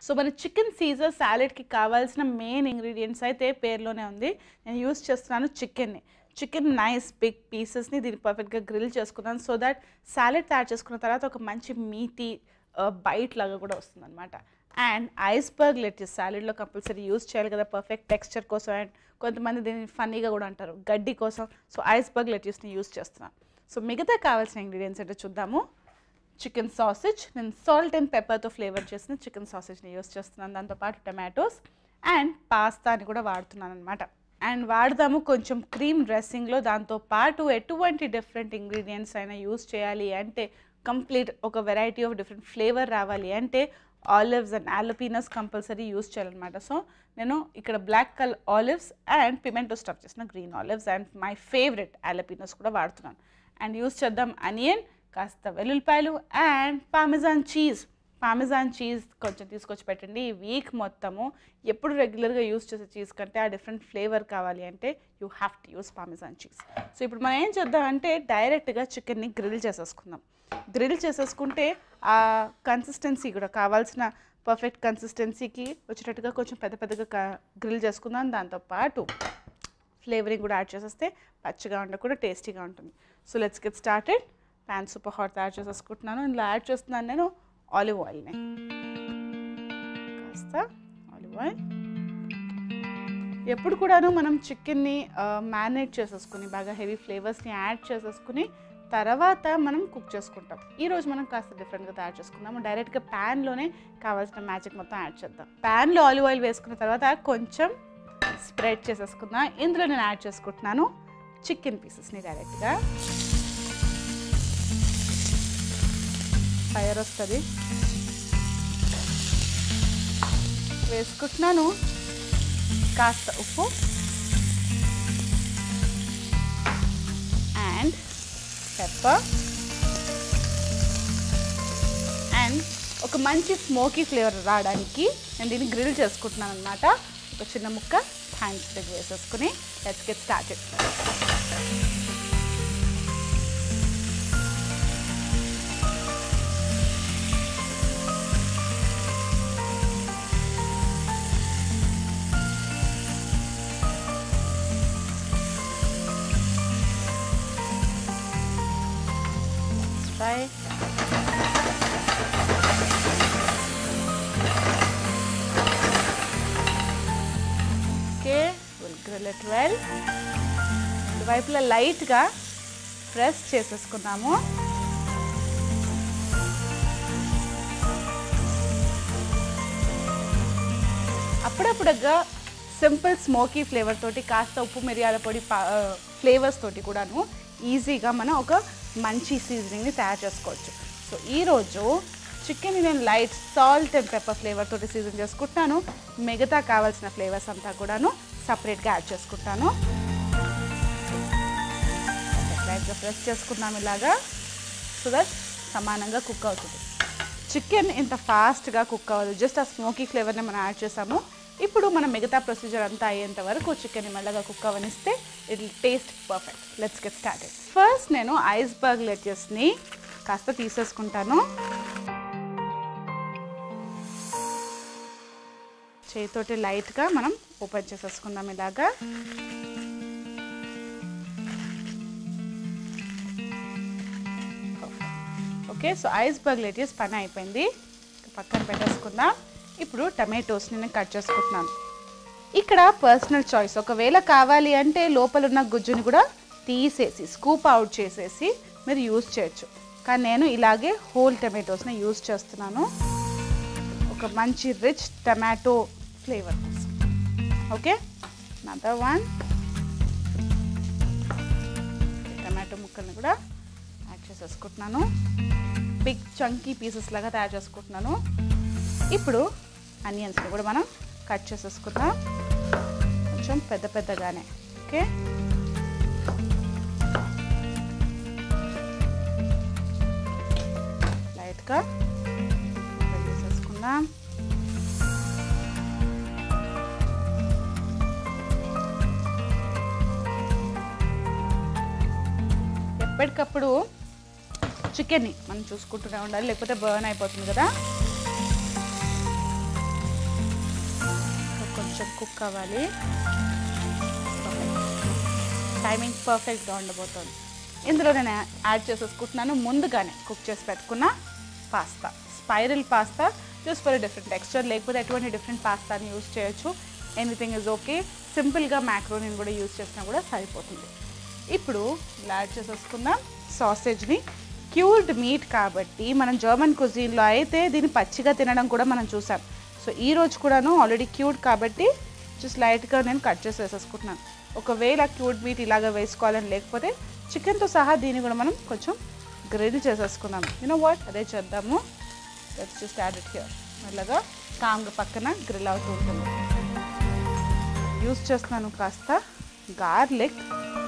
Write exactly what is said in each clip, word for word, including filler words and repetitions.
So మన chicken Caesar సాలెడ్కి కావాల్సిన main ingredients అయితే పేరులోనే ఉంది. నేను యూస్ చేస్తున్నాను చికెన్ని. చికెన్ నైస్ బిగ్ పీసెస్ని దీన్ని పర్ఫెక్ట్గా గ్రిల్ చేసుకున్నాను సో దట్ సాలెడ్ తయారు చేసుకున్న తర్వాత ఒక మంచి మీటీ బైట్ లాగా కూడా వస్తుంది అనమాట. అండ్ ఐస్బర్గ్ లెట్యూస్ సాలెడ్లో కంపల్సరీ యూస్ చేయాలి కదా పర్ఫెక్ట్ టెక్స్చర్ కోసం. అండ్ కొంతమంది దీన్ని ఫన్నీగా కూడా అంటారు గడ్డి కోసం. సో ఐస్బర్గ్ లెట్యూస్ని యూస్ చేస్తున్నాను. సో మిగతా కావాల్సిన ఇంగ్రీడియంట్స్ అంటే చూద్దాము. చికెన్ సాసేజ్, నేను సాల్ట్ అండ్ పెప్పర్తో ఫ్లేవర్ చేసిన చికెన్ సాసేజ్ని యూస్ చేస్తున్నాను. దాంతోపాటు టమాటోస్ అండ్ పాస్తాని కూడా వాడుతున్నాను అనమాట. అండ్ వాడదాము కొంచెం క్రీమ్ డ్రెస్సింగ్లో. దాంతోపాటు ఎటువంటి డిఫరెంట్ ఇంగ్రీడియంట్స్ అయినా యూస్ చేయాలి అంటే కంప్లీట్ ఒక వెరైటీ ఆఫ్ డిఫరెంట్ ఫ్లేవర్ రావాలి అంటే olives and jalapenos compulsory use చేయాలన్నమాట. సో నేను ఇక్కడ black colour olives and pimento stuff చేసిన green olives and my favourite jalapenos కూడా వాడుతున్నాను. అండ్ యూస్ చేద్దాం అనియన్, కాస్త వెల్లుల్లిపాయలు and parmesan cheese. Parmesan cheese కొంచెం తీసుకొచ్చి పెట్టండి. ఈ వీక్ మొత్తము ఎప్పుడు రెగ్యులర్గా యూస్ చేసే చీజ్ కంటే ఆ డిఫరెంట్ ఫ్లేవర్ కావాలి అంటే you have to use parmesan cheese. So ఇప్పుడు మనం ఏం చేద్దామంటే డైరెక్ట్గా చికెన్ని గ్రిల్ చేసేసుకుందాం. గ్రిల్ చేసేసుకుంటే ఆ కన్సిస్టెన్సీ కూడా కావాల్సిన పర్ఫెక్ట్ కన్సిస్టెన్సీకి వచ్చేటట్టుగా కొంచెం పెద్ద పెద్దగా గ్రిల్ చేసుకుందాం. దాంతోపాటు ఫ్లేవరింగ్ కూడా యాడ్ చేసేస్తే పచ్చిగా ఉండకుండా టేస్టీగా ఉంటుంది. So let's get started. Pan super hot తయారు చేసేసుకుంటున్నాను. ఇందులో యాడ్ చేస్తున్నాను నేను ఆలివ్ ఆయిల్ని. కాస్త ఆలివ్ ఆయిల్. ఎప్పుడు కూడాను మనం చికెన్ని మ్యారినేట్ చేసేసుకుని బాగా హెవీ ఫ్లేవర్స్ని యాడ్ చేసేసుకుని తర్వాత మనం కుక్ చేసుకుంటాం. ఈరోజు మనం కాస్త డిఫరెంట్గా తయారు చేసుకుందాము. డైరెక్ట్గా ప్యాన్లోనే కావాల్సిన మ్యాజిక్ మొత్తం యాడ్ చేద్దాం. ప్యాన్లో ఆలివ్ ఆయిల్ వేసుకున్న తర్వాత కొంచెం స్ప్రెడ్ చేసేసుకుందాం. ఇందులో నేను యాడ్ చేసుకుంటున్నాను చికెన్ పీసెస్ని. డైరెక్ట్గా ఫైర్ వస్తుంది వేసుకుంటున్నాను. కాస్త ఉప్పు అండ్ పెప్పర్ అండ్ ఒక మంచి స్మోకీ ఫ్లేవర్ రావడానికి నేను దీన్ని గ్రిల్ చేసుకుంటున్నాను అనమాట. ఒక చిన్న ముక్క థ్యాంక్స్ దగ్గర వేసేసుకుని let's get started. Try. Okay, we'll grill it well. రెండు వైపులా లైట్గా ప్రెస్ చేసేసుకున్నాము. అప్పుడప్పుడుగా సింపుల్ స్మోకీ ఫ్లేవర్ తోటి కాస్త ఉప్పు మిరియాల పొడి ఫ్లేవర్స్ తోటి కూడాను ఈజీగా మనం ఒక మంచి సీజనింగ్ని తయారు చేసుకోవచ్చు. సో ఈరోజు చికెన్ నేను light salt and pepper flavour తోటి సీజన్ చేసుకుంటాను. మిగతా కావాల్సిన ఫ్లేవర్స్ అంతా కూడాను సపరేట్గా యాడ్ చేసుకుంటాను. లైట్గా ప్రెస్ చేసుకుందాం ఇలాగా సో దట్ సమానంగా కుక్ అవుతుంది. చికెన్ ఇంత ఫాస్ట్గా కుక్ అవ్వదు, జస్ట్ ఆ స్మోకీ ఫ్లేవర్ని మనం యాడ్ చేసాము. ఇప్పుడు మనం మిగతా ప్రొసీజర్ అంతా అయ్యేంత వరకు చికెన్ని మెల్లగా కుక్ అవ్వనిస్తే it will taste perfect. Let's get started. First నేను ఐస్బర్గ్ లెట్యూస్ని కాస్త తీసేసుకుంటాను. చేతితోటి లైట్గా మనం ఓపెన్ చేసేసుకుందాం ఇలాగా. ఓకే, సో ఐస్బర్గ్ లెట్యూస్ పని అయిపోయింది, పక్కన పెట్టేసుకుందాం. ఇప్పుడు టమాటోస్ని నేను కట్ చేసుకుంటున్నాను. ఇక్కడ పర్సనల్ చాయిస్, ఒకవేళ కావాలి అంటే లోపల ఉన్న గుజ్జుని కూడా తీసేసి స్కూప్ అవుట్ చేసేసి మీరు యూజ్ చేయొచ్చు. కానీ నేను ఇలాగే హోల్ టమాటోస్ని యూజ్ చేస్తున్నాను ఒక మంచి రిచ్ టమాటో ఫ్లేవర్ కోసం. Okay, another one. టమాటో ముక్కల్ని కూడా యాడ్ చేసేసుకుంటున్నాను. బిగ్ చంకీ పీసెస్ లాగా తయారు చేసుకుంటున్నాను. ఇప్పుడు ఆనియన్స్ని కూడా మనం కట్ చేసేసుకుందాం కొంచెం పెద్ద పెద్దగానే. ఓకే, లైట్గా వేసేసుకుందాం. ఎప్పటికప్పుడు చికెన్ని మనం చూసుకుంటూనే ఉండాలి, లేకపోతే బర్న్ అయిపోతుంది కదా. కొంచెం కుక్ అవ్వాలి. టైమింగ్ పర్ఫెక్ట్గా ఉండబోతుంది. ఇందులో నేను యాడ్ చేసేసుకుంటున్నాను ముందుగానే కుక్ చేసి పెట్టుకున్న pasta. Spiral pasta just for different texture, లేకపోతే ఎటువంటి డిఫరెంట్ పాస్తాని యూజ్ చేయొచ్చు. Anything is okay. సింపుల్గా మ్యాక్రోనీని కూడా యూజ్ చేసినా కూడా సరిపోతుంది. ఇప్పుడు ఇలా యాడ్ చేసేసుకుందాం సాసేజ్ని. క్యూర్డ్ మీట్ కాబట్టి మనం జర్మన్ కుజీన్లో అయితే దీన్ని పచ్చిగా తినడం కూడా మనం చూసాం. సో ఈ రోజు కూడాను ఆల్రెడీ క్యూర్డ్ కాబట్టి జస్ట్ లైట్గా నేను కట్ చేసి వేసేసుకుంటున్నాను. ఒకవేళ క్యూర్డ్ మీట్ ఇలాగ వేసుకోవాలని లేకపోతే చికెన్తో సహా దీన్ని కూడా మనం కొంచెం గ్రిల్ చేసేసుకుందాం. యూనో వాట్, అదే చేద్దాము. Let's just add it here. మెల్లగా కామ్గా పక్కన గ్రిల్ అవుతూ ఉంటుంది. యూస్ చేస్తున్నాను కాస్త గార్లిక్.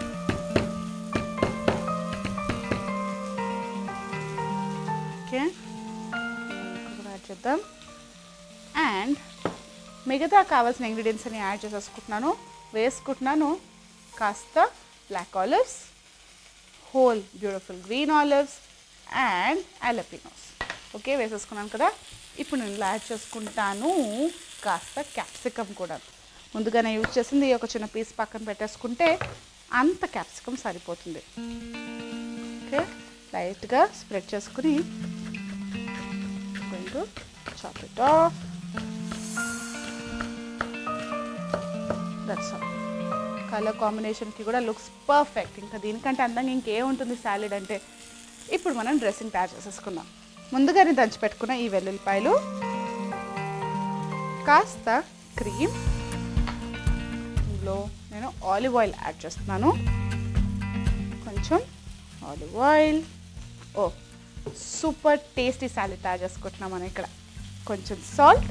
ఓకే, యాడ్ చేద్దాం. అండ్ మిగతా కావాల్సిన ఇంగ్రీడియంట్స్ అని యాడ్ చేసేసుకుంటున్నాను. వేసుకుంటున్నాను కాస్త black olives, whole beautiful green olives and jalapenos. Okay, వేసేసుకున్నాను కదా. ఇప్పుడు నేను యాడ్ చేసుకుంటాను కాస్త క్యాప్సికమ్ కూడా. ముందుగానే యూజ్ చేసింది ఒక చిన్న పీస్ పక్కన పెట్టేసుకుంటే అంత క్యాప్సికమ్ సరిపోతుంది. ఓకే, లైట్గా స్ప్రెడ్ చేసుకుని going to chop it off. That's all. Colour కాంబినేషన్కి కూడా లుక్స్ పర్ఫెక్ట్. ఇంకా దీనికంటే అందంగా ఇంకేముంటుంది సాలెడ్ అంటే. ఇప్పుడు మనం డ్రెస్సింగ్ తయారు చేసేసుకుందాం. ముందుగానే దంచి పెట్టుకున్న ఈ వెల్లుల్లిపాయలు, కాస్త క్రీమ్, ఇందులో నేను ఆలివ్ ఆయిల్ యాడ్ చేస్తున్నాను. కొంచెం ఆలివ్ ఆయిల్. ఓ సూపర్ టేస్టీ సాలెడ్ తయారు చేసుకుంటున్నాం మనం ఇక్కడ. కొంచెం సాల్ట్,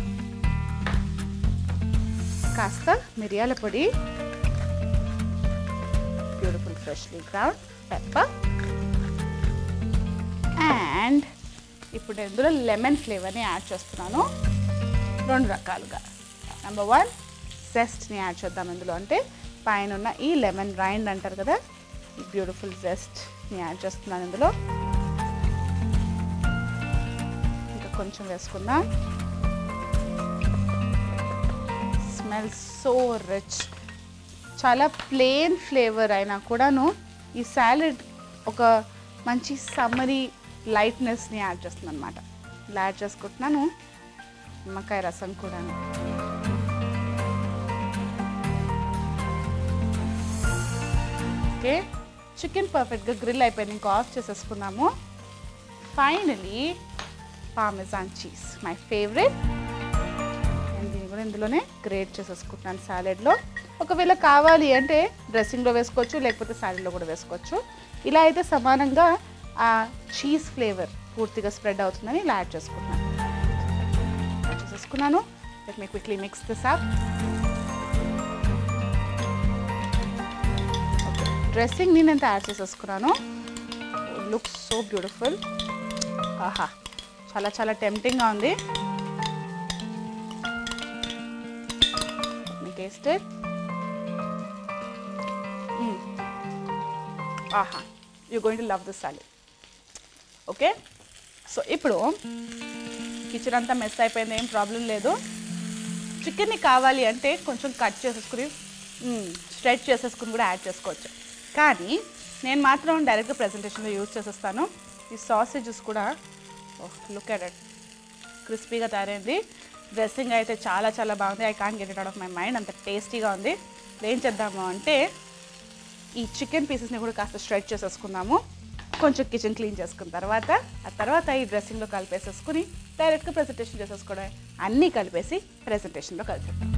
కాస్త మిరియాల పొడి, beautiful freshly ground pepper, and ఇప్పుడు ఇందులో లెమన్ ఫ్లేవర్ని యాడ్ చేస్తున్నాను రెండు రకాలుగా. నెంబర్ వన్, జెస్ట్ని యాడ్ చేద్దాం ఇందులో. అంటే పైన ఉన్న ఈ లెమన్ రైండ్ అంటారు కదా, ఈ బ్యూటిఫుల్ జెస్ట్ని యాడ్ చేస్తున్నాను ఇందులో. ఇంకా కొంచెం వేసుకుందాం. Smells so rich. చాలా ప్లెయిన్ ఫ్లేవర్ అయినా కూడాను ఈ సాలెడ్ ఒక మంచి సమ్మరీ లైట్నెస్ని యాడ్ చేస్తుంది అనమాట. ఇలా యాడ్ చేసుకుంటున్నాను నిమ్మకాయ రసం కూడా. ఓకే, చికెన్ పర్ఫెక్ట్గా గ్రిల్ అయిపోయింది. ఇంకా ఆఫ్ చేసేసుకున్నాము. Finally parmesan cheese, my favourite. నేను దీన్ని కూడా ఇందులోనే గ్రేట్ చేసేసుకుంటున్నాను సాలెడ్లో. ఒకవేళ కావాలి అంటే డ్రెస్సింగ్లో వేసుకోవచ్చు, లేకపోతే సాలెడ్లో కూడా వేసుకోవచ్చు. ఇలా అయితే సమానంగా ఆ చీజ్ ఫ్లేవర్ పూర్తిగా స్ప్రెడ్ అవుతుందని ఇలా యాడ్ చేసుకుంటున్నాను. యాడ్ చేసేసుకున్నాను. Let me quickly mix this up. Okay, డ్రెస్సింగ్ని నేను తయారు చేసేసుకున్నాను. Looks so beautiful. ఆహా, చాలా చాలా టెంప్టింగ్గా ఉంది. Me taste it. ఆహా, you going to love this salad. Okay, so ఇప్పుడు కిచెన్ అంతా మెస్ అయిపోయింది, ఏం ప్రాబ్లం లేదు. చికెన్ని కావాలి అంటే కొంచెం కట్ చేసేసుకుని స్ట్రెచ్ చేసేసుకుని కూడా యాడ్ చేసుకోవచ్చు. కానీ నేను మాత్రం డైరెక్ట్గా ప్రెజెంటేషన్లో యూజ్ చేసేస్తాను. ఈ సాసేజెస్ కూడా లుక్ అట్ ఇట్, క్రిస్పీగా తయారైంది. డ్రెస్సింగ్ అయితే చాలా చాలా బాగుంది. I can't get it out of my mind, అంత టేస్టీగా ఉంది. ఏం చేద్దాము అంటే ఈ చికెన్ పీసెస్ని కూడా కాస్త స్ట్రెచ్ చేసేసుకుందాము. కొంచెం కిచెన్ క్లీన్ చేసుకున్న తర్వాత ఆ తర్వాత ఈ డ్రెస్సింగ్లో కలిపేసేసుకుని డైరెక్ట్గా ప్రెజెంటేషన్ చేసేసుకోవడం. అన్నీ కలిపేసి ప్రెజెంటేషన్లో కలిపేద్దాం.